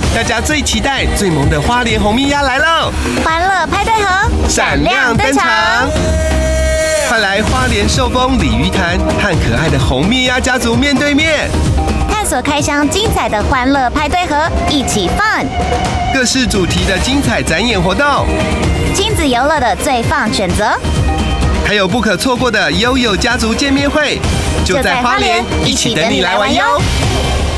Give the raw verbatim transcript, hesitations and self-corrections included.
大家最期待、最萌的花莲红蜜鸭来喽！ 欢乐派对盒闪亮登场，快来花莲寿丰鲤鱼潭，和可爱的红蜜鸭家族面对面， 探索开箱精彩的欢乐派对盒，一起放各式主题的精彩展演活动， 亲子游乐的最放选择， 还有不可错过的悠悠家族见面会，就在花莲，一起等你来玩哟！